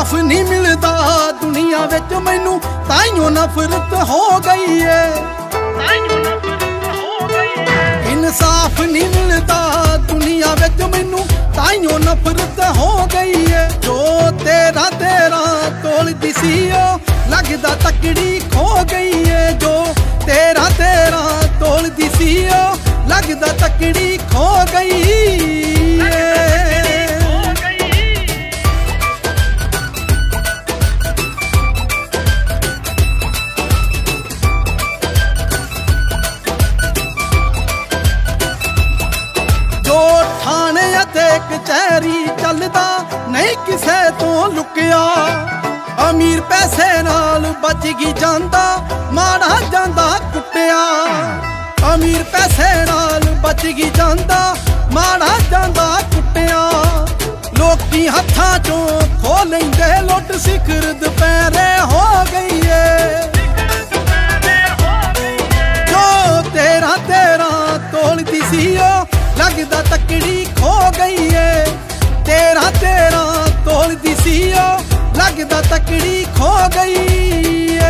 इंसाफ नहीं मिलता दुनिया विच मैनू ताइयों नफरत हो गई है। इंसाफ नहीं मिलता दुनिया विच मैनू ताइयों नफरत हो गई है। जो तेरा तेरा तोलदी सी लगदा तकड़ी खो गई है। जो तेरा तेरा तोलदी सी लगदा तकड़ी खो गई है। जो ठाणे अते कचहरी चलदा नहीं किसे तो लुकिया। अमीर पैसे नाल बच गई जांदा माड़ा जांदा कुटिया। अमीर पैसे नाल बच गई जांदा माड़ा जांदा कुटिया। लोकी हत्थां चों खो लैंदे लुट सिखर दुपहरे हो गई है। जो तेरा तेरा तोलदी सी लगदा तकड़ी खो गई है। तेरा तेरा तोलदी सी लगदा तकड़ी खो गई है।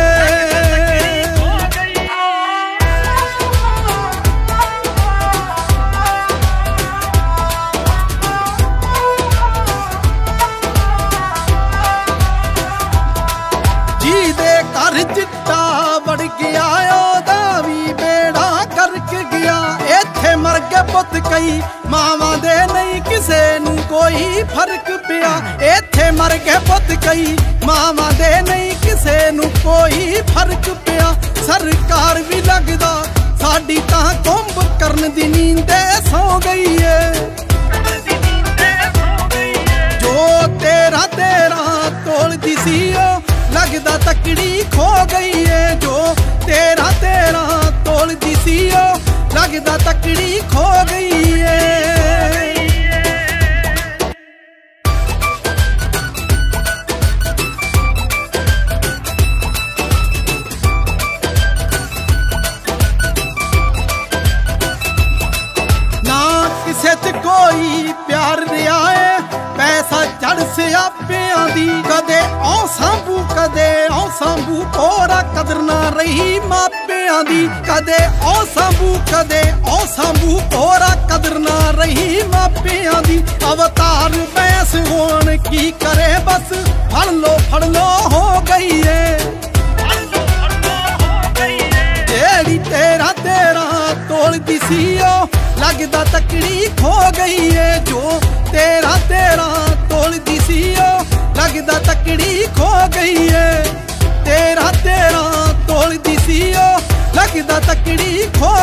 जी दे घर चिट्टा वड़ गया ओदा भी बेड़ा करके गया। इत्थे मर गए पुत कई मावां दे नहीं किसे नू कोई फर्क पिया। इत्थे मर गए पुत कई मावां दे नहीं किसे नू कोई फर्क पिया। सरकार भी लगदा साडी तां कुंभ करन दी नींदे सो गई है। जो तेरा तेरा तोलदी सी लगदा तकड़ी खो गई है। जो तेरा तेरा तोलदी सी लगदा तकड़ी खो गई है। ना किसे च कोई प्यार रिहा है पैसा चढ़ सियापियां दी। कदे औ सांभू कदे औ सांभू कोरा कदर ना रही मापियां दी। कदे औ सांभू कदे औ सांभू कोरा कदर ना रही मापियां दी। अवतार बैस होण की करे बस फड़ लो हो गई है। जेड़ी तेरा तेरा तोलदी सी लगदा तकड़ी खो गई है। जो तेरा तेरा तोलदी सी लगदा तकड़ी खो गई है। तेरा तेरा तोलदी सी लगदा तकड़ी खो